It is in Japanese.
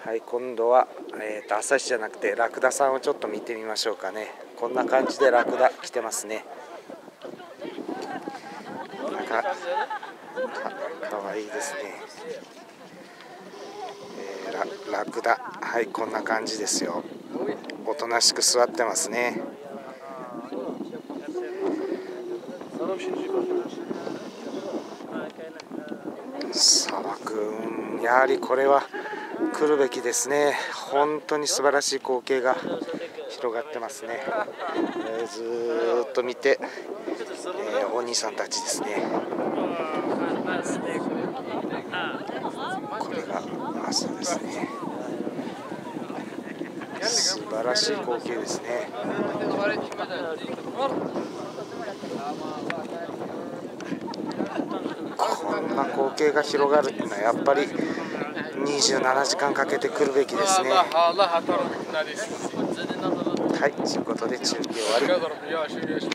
はい、今度は、朝日じゃなくてラクダさんをちょっと見てみましょうかね。こんな感じでラクダ来てますね。かわいいですね。ラクダ、はい、こんな感じですよ。おとなしく座ってますね。砂漠、やはりこれは来るべきですね。本当に素晴らしい光景が広がってますね。ずーっと見て、お兄さんたちですね。これが朝ですね。素晴らしい光景ですね。こんな光景が広がるっていうのはやっぱり27時間かけて来るべきですね。はい、ということで中継終わり。